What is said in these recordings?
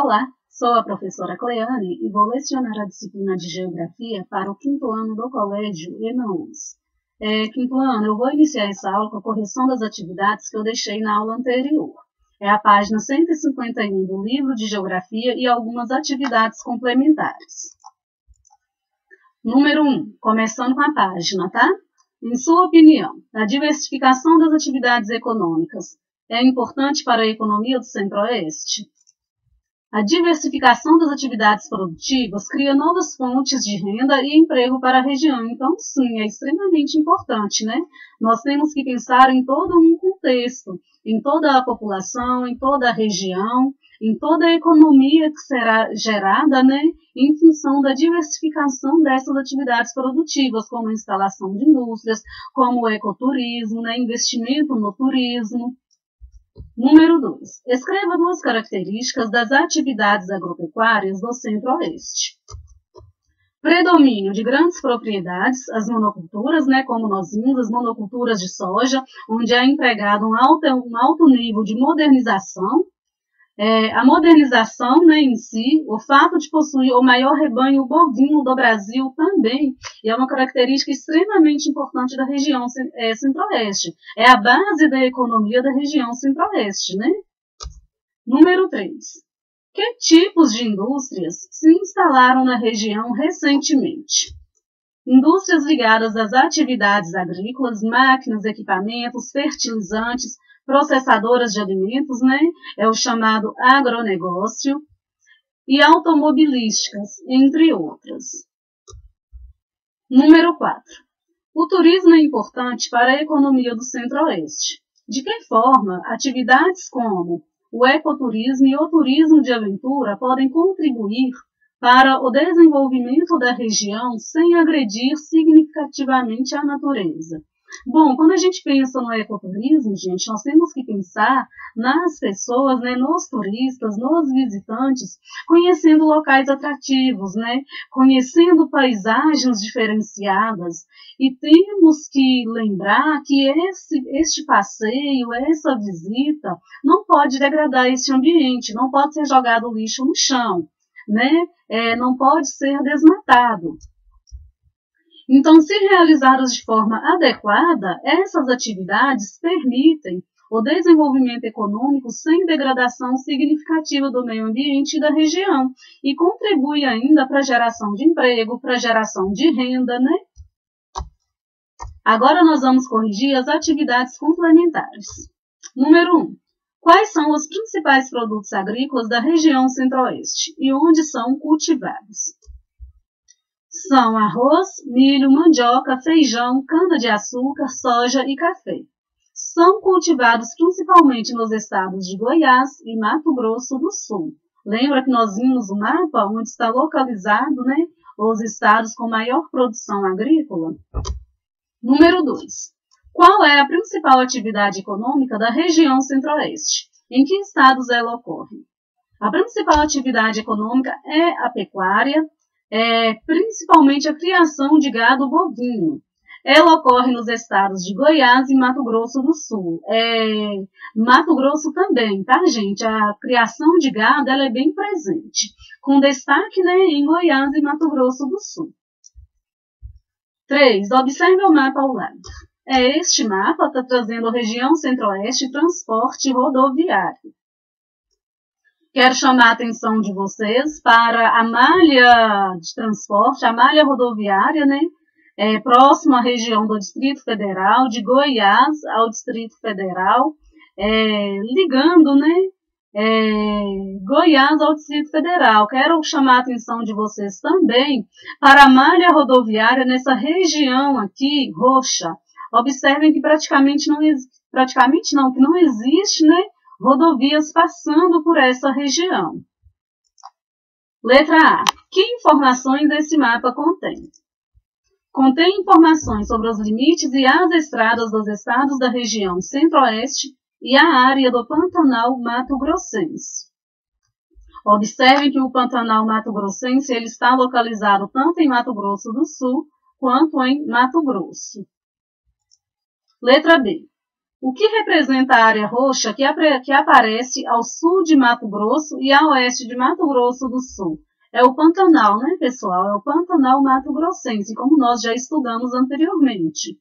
Olá, sou a professora Cleane e vou lecionar a disciplina de Geografia para o 5º ano do Colégio Emaús. 5º ano, eu vou iniciar essa aula com a correção das atividades que eu deixei na aula anterior. É a página 151 do livro de Geografia e algumas atividades complementares. Número 1, começando com a página, tá? Em sua opinião, a diversificação das atividades econômicas é importante para a economia do Centro-Oeste? A diversificação das atividades produtivas cria novas fontes de renda e emprego para a região. Então, sim, é extremamente importante, né? Nós temos que pensar em todo um contexto, em toda a população, em toda a região, em toda a economia que será gerada, né, em função da diversificação dessas atividades produtivas, como a instalação de indústrias, como o ecoturismo, né, investimento no turismo. Número 2. Escreva 2 características das atividades agropecuárias do Centro-Oeste. Predomínio de grandes propriedades, as monoculturas, né, como nós vimos, as monoculturas de soja, onde é empregado um alto nível de modernização. A modernização, né, em si, o fato de possuir o maior rebanho bovino do Brasil também, e é uma característica extremamente importante da região Centro-Oeste. É a base da economia da região Centro-Oeste, né? Número 3. Que tipos de indústrias se instalaram na região recentemente? Indústrias ligadas às atividades agrícolas, máquinas, equipamentos, fertilizantes, processadoras de alimentos, né? É o chamado agronegócio, e automobilísticas, entre outras. Número 4. O turismo é importante para a economia do Centro-Oeste. De que forma atividades como o ecoturismo e o turismo de aventura podem contribuir para o desenvolvimento da região sem agredir significativamente a natureza? Bom, quando a gente pensa no ecoturismo, gente, nós temos que pensar nas pessoas, né, nos turistas, nos visitantes, conhecendo locais atrativos, né, conhecendo paisagens diferenciadas. E temos que lembrar que este passeio, essa visita, não pode degradar esse ambiente, não pode ser jogado lixo no chão, né, não pode ser desmatado. Então, se realizadas de forma adequada, essas atividades permitem o desenvolvimento econômico sem degradação significativa do meio ambiente e da região e contribui ainda para a geração de emprego, para a geração de renda, né? Agora nós vamos corrigir as atividades complementares. Número 1. Quais são os principais produtos agrícolas da região Centro-Oeste e onde são cultivados? São arroz, milho, mandioca, feijão, cana-de-açúcar, soja e café. São cultivados principalmente nos estados de Goiás e Mato Grosso do Sul. Lembra que nós vimos o mapa onde está localizado, né, os estados com maior produção agrícola? Número 2. Qual é a principal atividade econômica da região Centro-Oeste? Em que estados ela ocorre? A principal atividade econômica é a pecuária, principalmente a criação de gado bovino. Ela ocorre nos estados de Goiás e Mato Grosso do Sul. Mato Grosso também, tá, gente? A criação de gado ela é bem presente, com destaque, né, em Goiás e Mato Grosso do Sul. 3. Observe o mapa ao lado. Este mapa está trazendo a região Centro-Oeste e transporte rodoviário. Quero chamar a atenção de vocês para a malha de transporte, a malha rodoviária, né? Próximo à região do Distrito Federal, de Goiás ao Distrito Federal, ligando, né? Goiás ao Distrito Federal. Quero chamar a atenção de vocês também para a malha rodoviária nessa região aqui, roxa. Observem que praticamente não existe, né, rodovias passando por essa região. Letra A. Que informações esse mapa contém? Contém informações sobre os limites e as estradas dos estados da região Centro-Oeste e a área do Pantanal Mato Grossense. Observem que o Pantanal Mato Grossense ele está localizado tanto em Mato Grosso do Sul quanto em Mato Grosso. Letra B. O que representa a área roxa que aparece ao sul de Mato Grosso e a oeste de Mato Grosso do Sul? É o Pantanal, né, pessoal? É o Pantanal mato-grossense, como nós já estudamos anteriormente.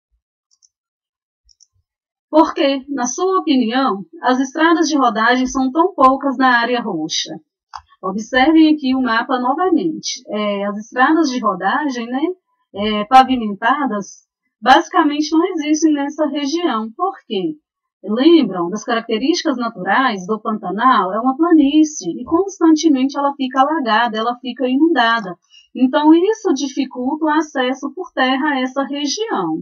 Por que, na sua opinião, as estradas de rodagem são tão poucas na área roxa? Observem aqui o mapa novamente. As estradas de rodagem, né, pavimentadas, basicamente não existem nessa região. Por quê? Lembram das características naturais do Pantanal? É uma planície e constantemente ela fica alagada, ela fica inundada. Então isso dificulta o acesso por terra a essa região.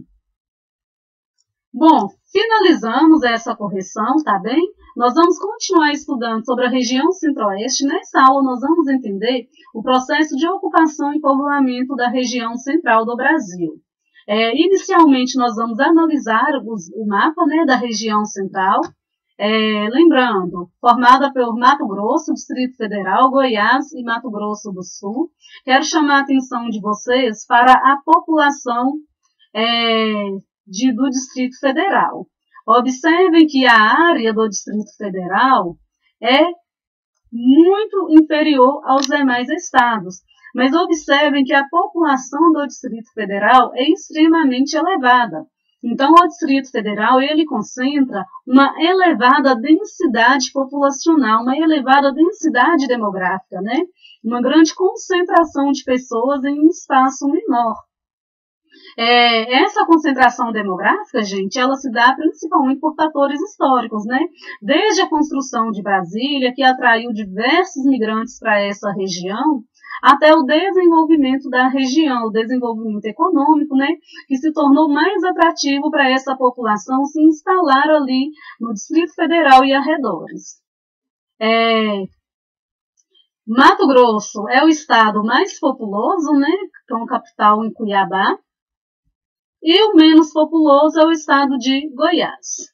Bom, finalizamos essa correção, tá bem? Nós vamos continuar estudando sobre a região centro-oeste. Nessa aula nós vamos entender o processo de ocupação e povoamento da região central do Brasil. Inicialmente nós vamos analisar o mapa, né, da região central, lembrando, formada por Mato Grosso, Distrito Federal, Goiás e Mato Grosso do Sul. Quero chamar a atenção de vocês para a população do Distrito Federal. Observem que a área do Distrito Federal é muito inferior aos demais estados, mas observem que a população do Distrito Federal é extremamente elevada. Então, o Distrito Federal, ele concentra uma elevada densidade populacional, uma elevada densidade demográfica, né? Uma grande concentração de pessoas em um espaço menor. Essa concentração demográfica, gente, ela se dá principalmente por fatores históricos, né? Desde a construção de Brasília, que atraiu diversos migrantes para essa região, até o desenvolvimento da região, o desenvolvimento econômico, né? Que se tornou mais atrativo para essa população se instalar ali no Distrito Federal e arredores. Mato Grosso é o estado mais populoso, né? Com capital em Cuiabá. E o menos populoso é o estado de Goiás.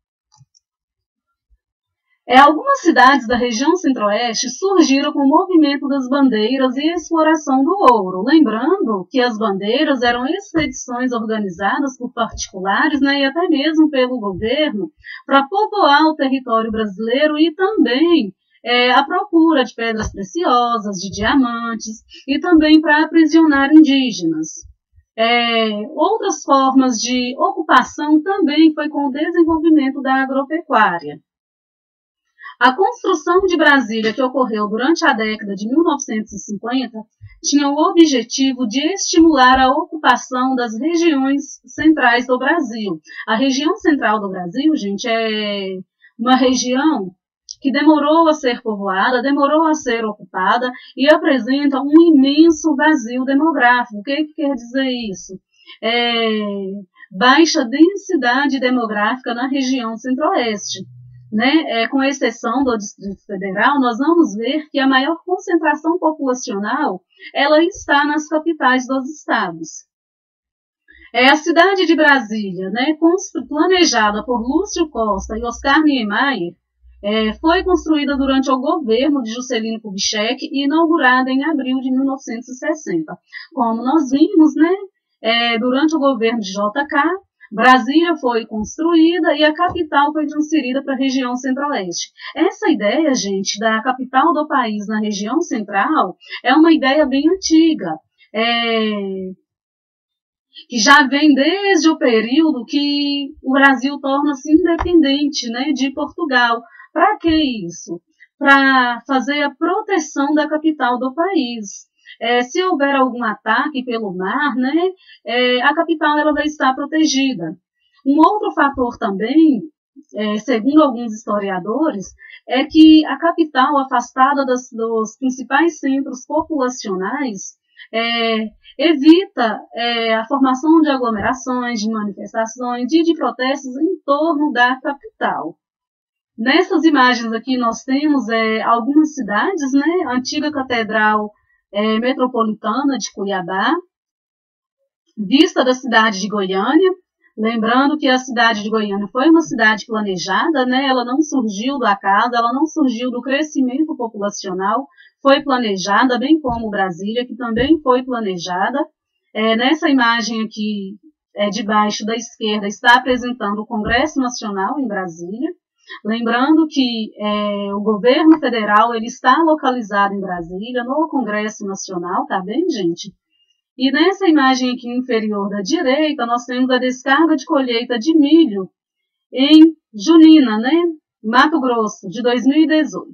Algumas cidades da região centro-oeste surgiram com o movimento das bandeiras e a exploração do ouro. Lembrando que as bandeiras eram expedições organizadas por particulares, né, e até mesmo pelo governo, para povoar o território brasileiro e também a procura de pedras preciosas, de diamantes, e também para aprisionar indígenas. Outras formas de ocupação também foi com o desenvolvimento da agropecuária. A construção de Brasília, que ocorreu durante a década de 1950, tinha o objetivo de estimular a ocupação das regiões centrais do Brasil. A região central do Brasil, gente, é uma região que demorou a ser povoada, demorou a ser ocupada e apresenta um imenso vazio demográfico. O que quer dizer isso? Baixa densidade demográfica na região centro-oeste. Né? Com exceção do Distrito Federal, nós vamos ver que a maior concentração populacional ela está nas capitais dos estados. A cidade de Brasília, né, planejada por Lúcio Costa e Oscar Niemeyer, foi construída durante o governo de Juscelino Kubitschek e inaugurada em abril de 1960. Como nós vimos, né, durante o governo de JK, Brasília foi construída e a capital foi transferida para a região centro-oeste. Essa ideia, gente, da capital do país na região central é uma ideia bem antiga, que já vem desde o período que o Brasil torna-se independente, né, de Portugal. Para que isso? Para fazer a proteção da capital do país. Se houver algum ataque pelo mar, né, a capital ela vai estar protegida. Um outro fator também, segundo alguns historiadores, é que a capital, afastada dos principais centros populacionais, evita a formação de aglomerações, de manifestações e de protestos em torno da capital. Nessas imagens aqui nós temos algumas cidades, né, a antiga catedral metropolitana de Cuiabá, vista da cidade de Goiânia, lembrando que a cidade de Goiânia foi uma cidade planejada, né? Ela não surgiu do acaso, ela não surgiu do crescimento populacional, foi planejada, bem como Brasília, que também foi planejada. Nessa imagem aqui de baixo da esquerda está apresentando o Congresso Nacional em Brasília. Lembrando que o governo federal ele está localizado em Brasília, no Congresso Nacional, tá bem, gente? E nessa imagem aqui inferior da direita, nós temos a descarga de colheita de milho em Junina, né? Mato Grosso, de 2018.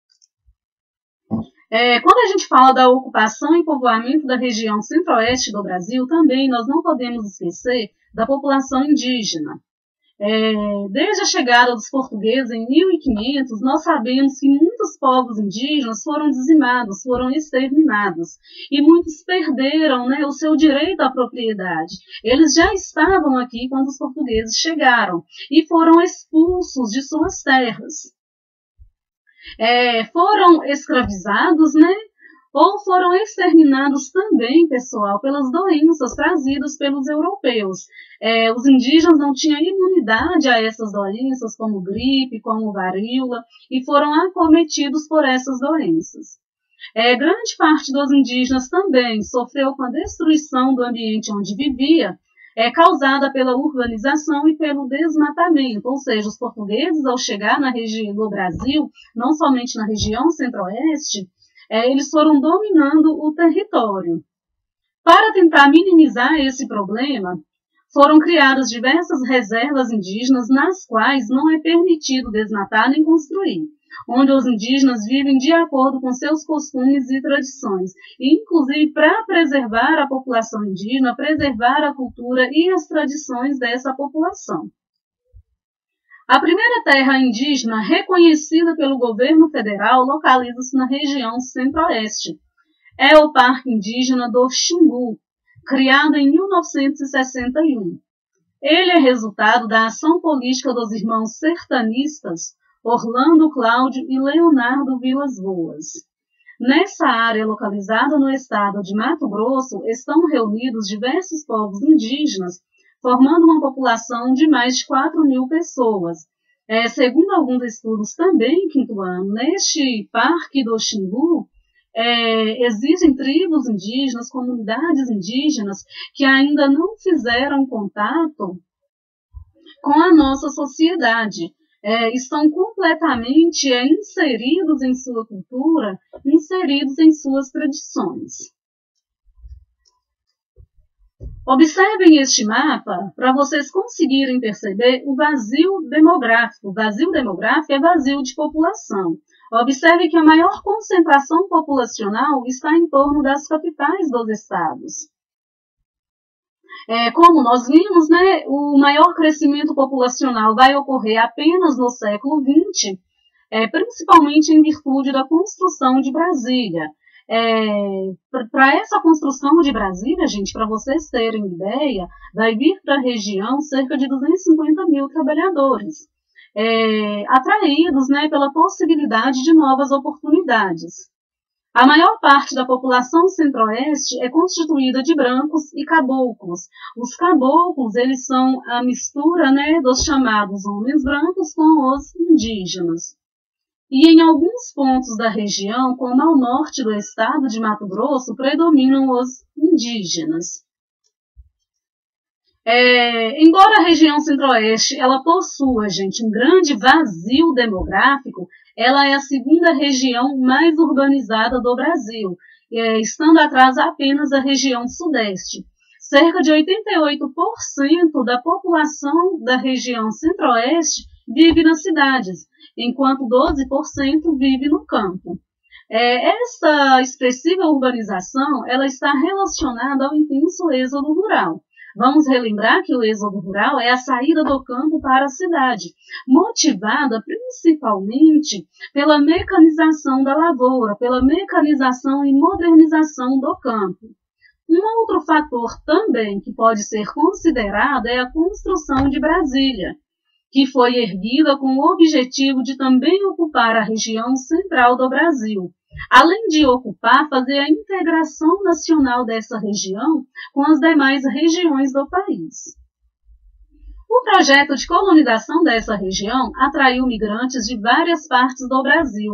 Quando a gente fala da ocupação e povoamento da região centro-oeste do Brasil, também nós não podemos esquecer da população indígena. Desde a chegada dos portugueses em 1500, nós sabemos que muitos povos indígenas foram dizimados, foram exterminados, e muitos perderam, né, o seu direito à propriedade. Eles já estavam aqui quando os portugueses chegaram e foram expulsos de suas terras. Foram escravizados, né? Ou foram exterminados também, pessoal, pelas doenças trazidas pelos europeus. Os indígenas não tinham imunidade a essas doenças, como gripe, como varíola, e foram acometidos por essas doenças. Grande parte dos indígenas também sofreu com a destruição do ambiente onde vivia, causada pela urbanização e pelo desmatamento, ou seja, os portugueses, ao chegar na região do Brasil, não somente na região centro-oeste, eles foram dominando o território. Para tentar minimizar esse problema, foram criadas diversas reservas indígenas nas quais não é permitido desmatar nem construir, onde os indígenas vivem de acordo com seus costumes e tradições, e inclusive para preservar a população indígena, preservar a cultura e as tradições dessa população. A primeira terra indígena reconhecida pelo governo federal localiza-se na região centro-oeste. É o Parque Indígena do Xingu, criado em 1961. Ele é resultado da ação política dos irmãos sertanistas Orlando Cláudio e Leonardo Vilas Boas. Nessa área localizada no estado de Mato Grosso estão reunidos diversos povos indígenas, formando uma população de mais de 4.000 pessoas. Segundo alguns estudos também, quinto ano, neste Parque do Xingu, existem tribos indígenas, comunidades indígenas, que ainda não fizeram contato com a nossa sociedade. Estão completamente inseridos em sua cultura, inseridos em suas tradições. Observem este mapa para vocês conseguirem perceber o vazio demográfico. O vazio demográfico é vazio de população. Observe que a maior concentração populacional está em torno das capitais dos estados. Como nós vimos, né, o maior crescimento populacional vai ocorrer apenas no século XX, principalmente em virtude da construção de Brasília. Para essa construção de Brasília, gente, para vocês terem ideia, vai vir para a região cerca de 250.000 trabalhadores, atraídos, né, pela possibilidade de novas oportunidades. A maior parte da população centro-oeste é constituída de brancos e caboclos. Os caboclos, eles são a mistura, né, dos chamados homens brancos com os indígenas. E em alguns pontos da região, como ao norte do estado de Mato Grosso, predominam os indígenas. Embora a região centro-oeste ela possua, gente, um grande vazio demográfico, ela é a segunda região mais urbanizada do Brasil, estando atrás apenas da região sudeste. Cerca de 88% da população da região centro-oeste vive nas cidades, enquanto 12% vive no campo. Essa expressiva urbanização ela está relacionada ao intenso êxodo rural. Vamos relembrar que o êxodo rural é a saída do campo para a cidade, motivada principalmente pela mecanização da lavoura, pela mecanização e modernização do campo. Um outro fator também que pode ser considerado é a construção de Brasília, que foi erguida com o objetivo de também ocupar a região central do Brasil, além de ocupar, fazer a integração nacional dessa região com as demais regiões do país. O projeto de colonização dessa região atraiu migrantes de várias partes do Brasil.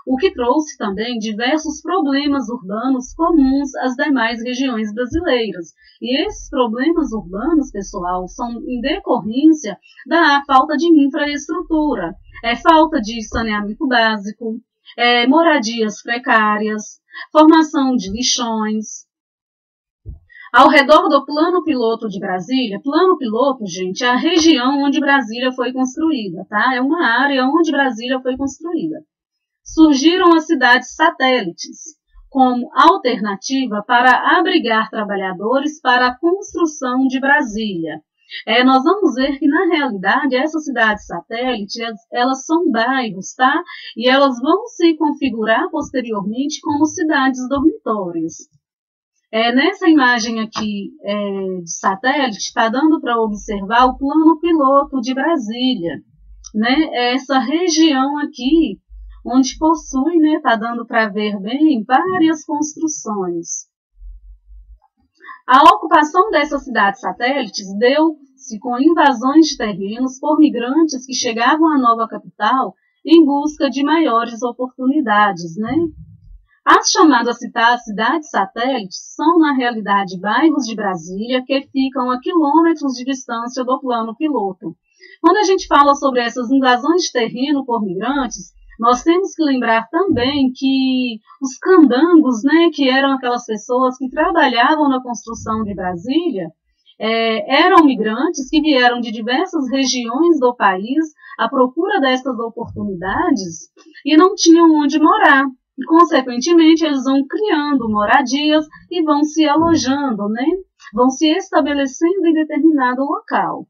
o que trouxe também diversos problemas urbanos comuns às demais regiões brasileiras. E esses problemas urbanos, pessoal, são em decorrência da falta de infraestrutura, falta de saneamento básico, moradias precárias, formação de lixões. Ao redor do Plano Piloto de Brasília, Plano Piloto, gente, é a região onde Brasília foi construída, tá? É uma área onde Brasília foi construída. Surgiram as cidades satélites como alternativa para abrigar trabalhadores para a construção de Brasília. Nós vamos ver que, na realidade, essas cidades satélites, elas são bairros, tá? E elas vão se configurar posteriormente como cidades dormitórios. Nessa imagem aqui de satélite, está dando para observar o Plano Piloto de Brasília, né? Essa região aqui, onde possui, né, está dando para ver bem, várias construções. A ocupação dessas cidades satélites deu-se com invasões de terrenos por migrantes que chegavam à nova capital em busca de maiores oportunidades, né? As chamadas cidades satélites são, na realidade, bairros de Brasília que ficam a quilômetros de distância do Plano Piloto. Quando a gente fala sobre essas invasões de terreno por migrantes, nós temos que lembrar também que os candangos, né, que eram aquelas pessoas que trabalhavam na construção de Brasília, eram migrantes que vieram de diversas regiões do país à procura dessas oportunidades e não tinham onde morar. E, consequentemente, eles vão criando moradias e vão se alojando, né? Vão se estabelecendo em determinado local.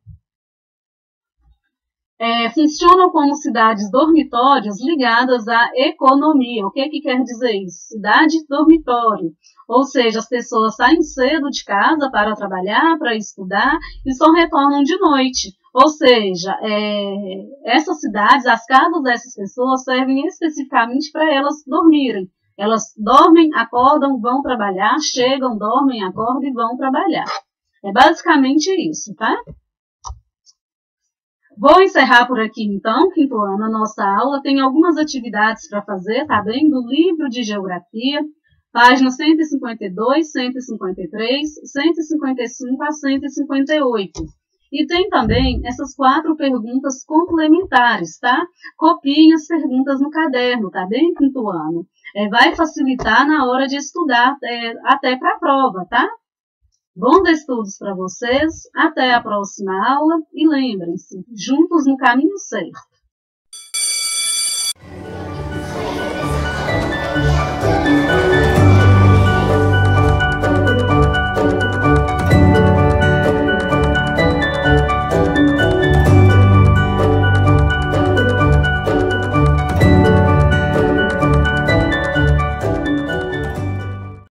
Funcionam como cidades dormitórios ligadas à economia. O que quer dizer isso? Cidade dormitório. Ou seja, as pessoas saem cedo de casa para trabalhar, para estudar e só retornam de noite. Ou seja, essas cidades, as casas dessas pessoas servem especificamente para elas dormirem. Elas dormem, acordam, vão trabalhar, chegam, dormem, acordam e vão trabalhar. É basicamente isso, tá? Vou encerrar por aqui, então, quinto ano, a nossa aula. Tem algumas atividades para fazer, tá bem? Do livro de Geografia, páginas 152, 153, 155 a 158. E tem também essas 4 perguntas complementares, tá? Copiem as perguntas no caderno, tá bem, quinto ano? Vai facilitar na hora de estudar, até para a prova, tá? Bons estudos para vocês, até a próxima aula e lembrem-se, juntos no caminho certo.